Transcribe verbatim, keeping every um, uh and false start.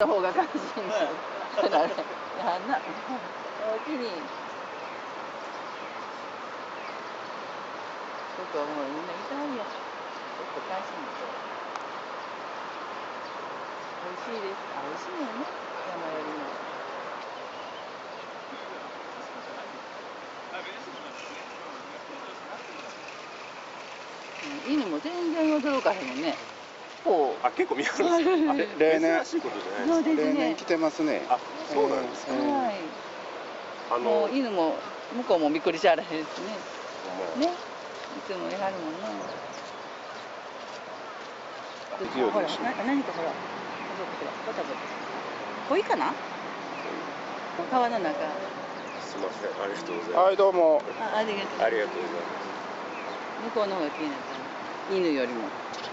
た方が感心する。それあれ、やんな。おおきに。僕はもうみんな痛いよ。ちょっと感心する。美味しいです。あ、美味しいよね。山よりも。うん、犬も全然驚かへんもんね。こう。 あ、結構見られるんですか。例年。珍しいことじゃないですか。 そうですね。 例年来てますね。あ、そうなんですか。 はい。あの。もう犬も向こうもびっくりしあらへんですね。ね。いつもやはるもんね。ほら、な、何かほら。ボタボタ。鯉かな。川の中。 すみません、ありがとうございます。 はい、どうも。 あ、ありがとう。 ありがとうございます。 向こうの方が綺麗な感じ。犬よりも。